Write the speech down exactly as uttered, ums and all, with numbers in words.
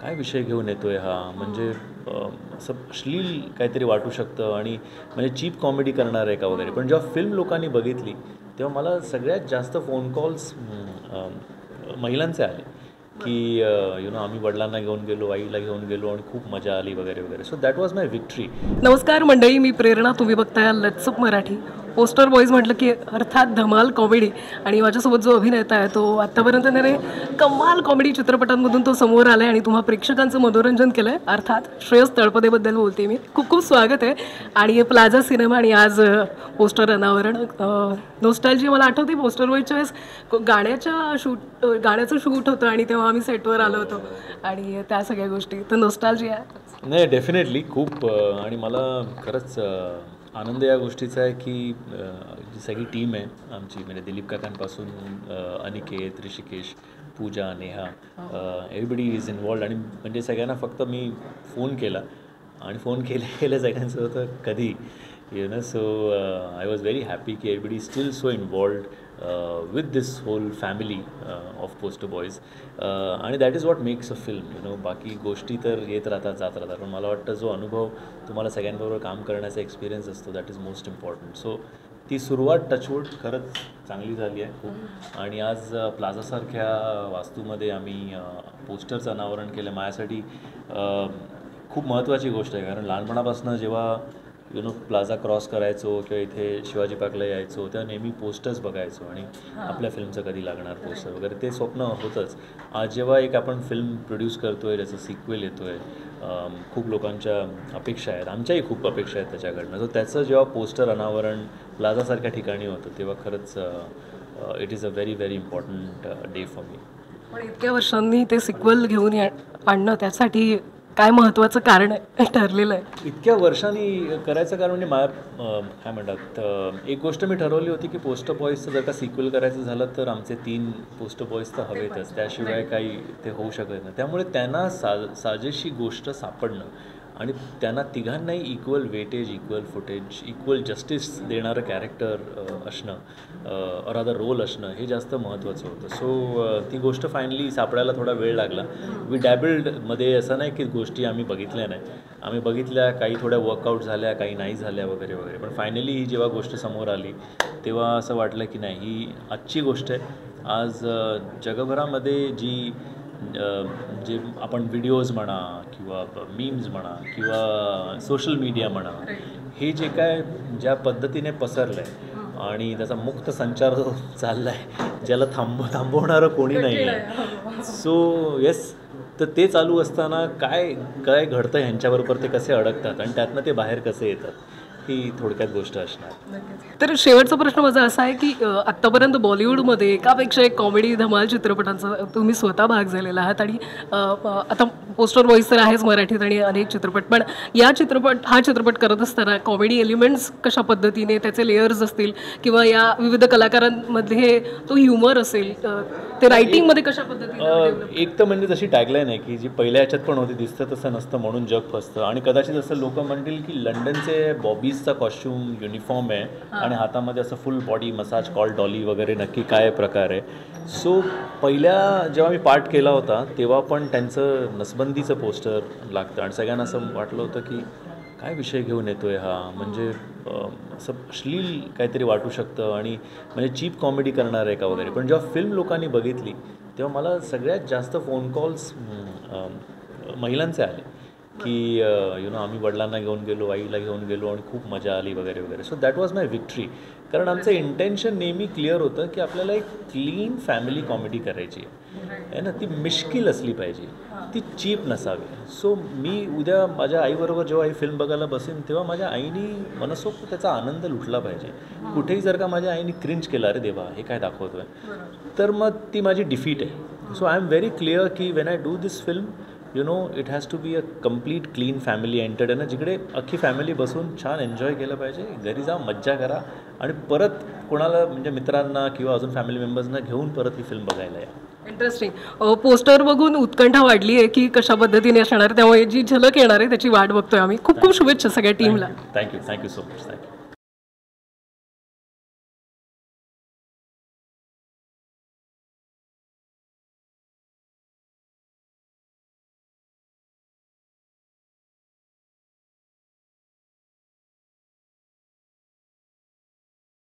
काय विषय घेऊन येतोय हा, म्हणजे असं अश्लील काहीतरी वाटू शकतं आणि म्हणजे चीप कॉमेडी करणार आहे का वगैरे. पण जेव्हा फिल्म लोकांनी बघितली तेव्हा मला सगळ्यात जास्त फोन कॉल्स महिलांचे आले की यु नो आम्ही वडिलांना घेऊन गेलो, आईला घेऊन गेलो आणि खूप मजा आली वगैरे वगैरे. So that was my victory. नमस्कार मंडळी, मी प्रेरणा. तुम्ही बघताय let's up Marathi. Poster boys म्हटलं की अर्थात धमाल कॉमेडी, आणि माझ्यासोबत जो अभिनेता आहे तो आत्तापर्यंत त्याने कमाल कॉमेडी चित्रपटांमधून तो समोर आला आहे आणि तुम्हा प्रेक्षकांचं मनोरंजन केलं आहे. अर्थात श्रेयस तळपदेबद्दल बोलते मी. खूप खूप स्वागत आहे. आणि प्लाझा सिनेमा आणि आज पोस्टर अनावरण. नोस्टॅल्जी मला आठवते पोस्टर बॉईजच्या वेळेस गाण्याच्या शूट गाण्याचं शूट होतं आणि तेव्हा आम्ही सेटवर आलो होतो आणि त्या सगळ्या गोष्टी. तर नोस्टॅल्जी आहे. नाही, डेफिनेटली खूप. आणि मला खरंच आनंद या गोष्टीचा आहे की जी सगळी टीम आहे आमची, म्हणजे दिलीप काकांपासून Aniket, Rishikesh, Pooja, Neha, everybody is involved. आणि म्हणजे सगळ्यांना फक्त मी फोन केला आणि फोन केले केलं सगळ्यांचं होतं कधी you know. So I was very happy की everybody still so involved with this whole family of poster boys. आणि that is what makes a film you know. बाकी गोष्टी तर येत राहतात, जात राहतात, पण मला वाटतं जो अनुभव तुम्हाला सगळ्यांबरोबर काम करण्याचा एक्सपिरियन्स असतो that is most important. So ती सुरुवात टचवूड खरंच चांगली झाली आहे खूप. आणि आज प्लाझासारख्या वास्तूमध्ये आम्ही पोस्टरचं अनावरण केलं. माझ्यासाठी खूप महत्त्वाची गोष्ट आहे, कारण लहानपणापासून जेव्हा यु नो प्लाझा क्रॉस करायचो किंवा इथे शिवाजी पार्कला यायचो तेव्हा नेहमी पोस्टर्स बघायचो आणि आपल्या फिल्मचं कधी लागणार पोस्टर वगैरे ते स्वप्न होतंच. आज जेव्हा एक आपण फिल्म प्रोड्यूस करतो आहे, त्याचं सिक्वेल येतो आहे, खूप लोकांच्या अपेक्षा आहेत, आमच्याही खूप अपेक्षा आहेत त्याच्याकडनं. सो त्याचं जेव्हा पोस्टर अनावरण प्लाझासारख्या ठिकाणी होतं तेव्हा खरंच it is a very very important day for me. पण इतक्या वर्षांनी ते सिक्वेल घेऊन आणणं त्यासाठी काय महत्त्वाचं कारण ठरलेलं आहे? इतक्या वर्षांनी करायचं कारण म्हणजे मा काय म्हणतात, एक गोष्ट मी ठरवली होती की पोस्टर बॉईजचं जर का सिक्वेल करायचं झालं तर आमचे तीन पोस्टर बॉईज तर हवेतच, त्याशिवाय काही ते होऊ शकत नाही. त्यामुळे त्यांना सा साजेशी गोष्ट सापडणं आणि त्यांना तिघांनाही equal weightage, equal footage, equal justice देणारं कॅरेक्टर असणं, रादर रोल असणं हे जास्त महत्त्वाचं होतं. सो ती गोष्ट फायनली सापडायला थोडा वेळ लागला. वी डॅबल्डमध्ये असं नाही की गोष्टी आम्ही बघितल्या नाही, आम्ही बघितल्या, काही थोड्या वर्कआउट झाल्या, काही नाही झाल्या वगैरे वगैरे. पण फायनली ही जेव्हा गोष्ट समोर आली तेव्हा असं वाटलं की नाही, ही आजची गोष्ट आहे. आज जगभरामध्ये जी जे आपण व्हिडिओज म्हणा किंवा मीम्स म्हणा किंवा सोशल मीडिया म्हणा, हे जे काय ज्या पद्धतीने पसरलं आहे आणि त्याचा मुक्त संचार जो चालला आहे, ज्याला थांब थांबवणारं कोणी नाही आहे. सो येस, तर ते चालू असताना काय काय घडतं ह्यांच्याबरोबर, ते कसे अडकतात आणि त्यातनं ते बाहेर कसे येतात, ही थोडक्यात गोष्ट असणार. तर शेवटचा प्रश्न माझा असा आहे की आत्तापर्यंत बॉलिवूडमध्ये एकापेक्षा एक कॉमेडी धमाल चित्रपटांचा तुम्ही स्वतः भाग झालेला आहात आणि आता पोस्टर बॉईज तर आहेच मराठीत आणि अनेक चित्रपट, पण या चित्रपट हा चित्रपट करत असताना कॉमेडी एलिमेंट्स कशा पद्धतीने, त्याचे लेयर्स असतील किंवा या विविध कलाकारांमध्ये तो ह्युमर असेल, ते रायटिंगमध्ये कशा पद्धतीने? एक तर म्हणजे जशी टॅगलाईन आहे की जी पहिल्या ह्याच्यात पण होती, दिसतं तसं नसतं म्हणून जग फसतं. आणि कदाचित असं लोक म्हणतील की लंडनचे बॉबीजचा कॉस्ट्यूम युनिफॉर्म आहे आणि हातामध्ये असं full body massage call Dolly वगैरे नक्की काय प्रकार आहे. सो पहिल्या जेव्हा मी पार्ट केला होता तेव्हा पण त्यांचं नसबंदीचं पोस्टर लागतं आणि सगळ्यांना असं वाटलं होतं की काय विषय घेऊन येतो आहे हा, म्हणजे असं अश्लील काहीतरी वाटू शकतं आणि म्हणजे चीप कॉमेडी करणार आहे का वगैरे. पण जेव्हा फिल्म लोकांनी बघितली तेव्हा मला सगळ्यात जास्त फोन कॉल्स महिलांचे आले की यु नो आम्ही वडिलांना घेऊन गेलो, आईला घेऊन गेलो आणि खूप मजा आली वगैरे वगैरे. So that was my victory. कारण आमचं इंटेन्शन नेहमी क्लिअर होतं की आपल्याला एक क्लीन फॅमिली कॉमेडी करायची आहे ना, ती मिश्किल असली पाहिजे, ती चीप नसावी. सो मी उद्या माझ्या आईबरोबर जेव्हा ही फिल्म बघायला बसेन तेव्हा माझ्या आईनी मनसोक्त त्याचा आनंद लुटला पाहिजे. कुठेही जर का माझ्या आईने क्रिंज केला, अरे देवा हे काय दाखवतो आहे, तर मग ती माझी डिफीट आहे. So I am very clear की when I do this film you know it has to be a complete clean family entertainer, जिकडे अख्खी फॅमिली बसून छान एन्जॉय केलं पाहिजे, घरी जा मज्जा करा आणि परत कोणाला म्हणजे मित्रांना किंवा अजून फॅमिली मेंबर्सना घेऊन परत ही फिल्म बघायला या. इंटरेस्टिंग. पोस्टर बघून उत्कंठा वाढली आहे की कशा पद्धतीने असणार, त्यामुळे जी झलक येणार आहे त्याची वाट बघतोय आम्ही. खूप खूप शुभेच्छा सगळ्या टीमला. Thank you thank you so much. Thank you.